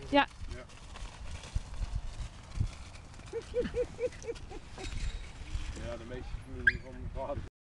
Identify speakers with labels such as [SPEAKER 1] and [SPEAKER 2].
[SPEAKER 1] Ja.
[SPEAKER 2] Ja, de meeste familie van mijn vader.